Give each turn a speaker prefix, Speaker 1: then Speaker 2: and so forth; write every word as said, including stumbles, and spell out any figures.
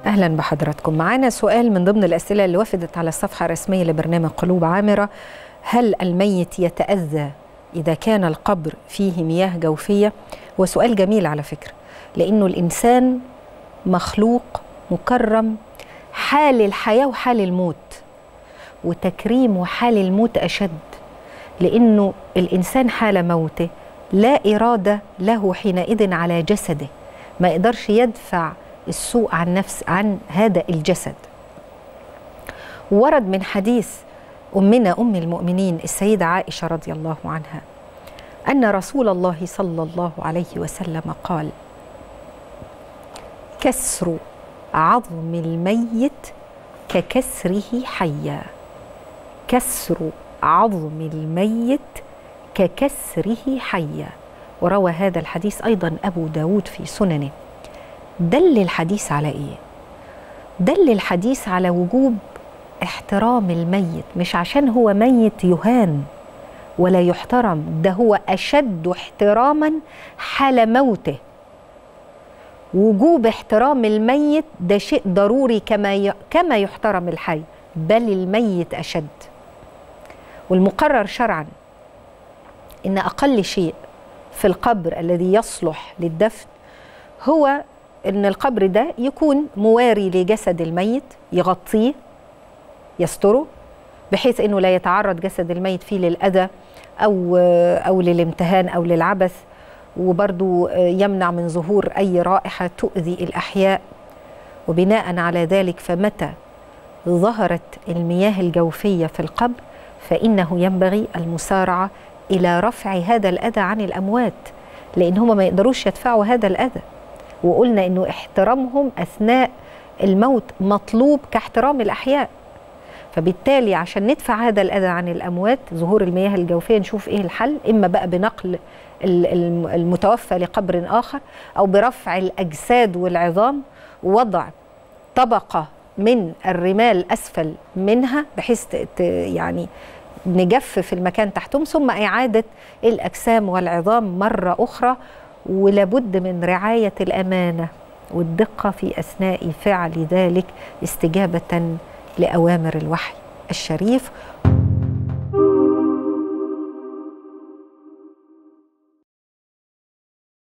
Speaker 1: أهلا بحضراتكم. معانا سؤال من ضمن الأسئلة اللي وفدت على الصفحة الرسمية لبرنامج قلوب عامرة: هل الميت يتأذى إذا كان القبر فيه مياه جوفية؟ وسؤال جميل على فكرة، لأنه الإنسان مخلوق مكرم حال الحياة وحال الموت، وتكريم وحال الموت أشد، لأنه الإنسان حال موته لا إرادة له حينئذ على جسده، ما يقدرش يدفع السوء عن نفس عن هذا الجسد. ورد من حديث أمنا أم المؤمنين السيدة عائشة رضي الله عنها أن رسول الله صلى الله عليه وسلم قال: كسر عظم الميت ككسره حيا. كسر عظم الميت ككسره حيا. وروى هذا الحديث أيضا أبو داود في سننه. دل الحديث على إيه؟ دل الحديث على وجوب احترام الميت، مش عشان هو ميت يهان ولا يحترم، ده هو أشد احتراما حال موته. وجوب احترام الميت ده شيء ضروري كما كما يحترم الحي، بل الميت أشد. والمقرر شرعا إن أقل شيء في القبر الذي يصلح للدفن هو إن القبر ده يكون مواري لجسد الميت، يغطيه يستره، بحيث إنه لا يتعرض جسد الميت فيه للأذى أو أو للامتهان أو للعبث، وبرضو يمنع من ظهور أي رائحة تؤذي الأحياء. وبناء على ذلك فمتى ظهرت المياه الجوفية في القبر فإنه ينبغي المسارعة إلى رفع هذا الأذى عن الأموات، لأن هم ما يقدروش يدفعوا هذا الأذى. وقلنا إنه احترامهم أثناء الموت مطلوب كاحترام الأحياء. فبالتالي عشان ندفع هذا الأذى عن الأموات، ظهور المياه الجوفية، نشوف إيه الحل، إما بقى بنقل المتوفى لقبر آخر، أو برفع الأجساد والعظام ووضع طبقة من الرمال أسفل منها بحيث يعني نجفف المكان تحتهم، ثم إعادة الأجسام والعظام مرة أخرى. ولابد من رعاية الأمانة والدقة في أثناء فعل ذلك استجابة لأوامر الوحي الشريف.